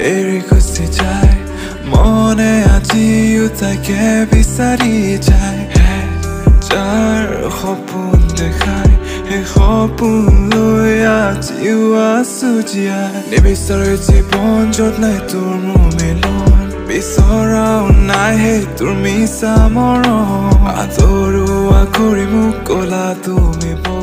এৰি গুচি যায় মনে আজিও তাকে বিচাৰি যায় যাৰ সপোন দেখায় সেই সপোন লৈ আজিও আছো জীয়াই নিবিচাৰে জীৱন য'ত নাই তোৰ মোৰ মিলন বিচৰাও নাই সেই তোৰ মিছা মৰম আদৰোৱা কৰি মোক ক'লা তুমি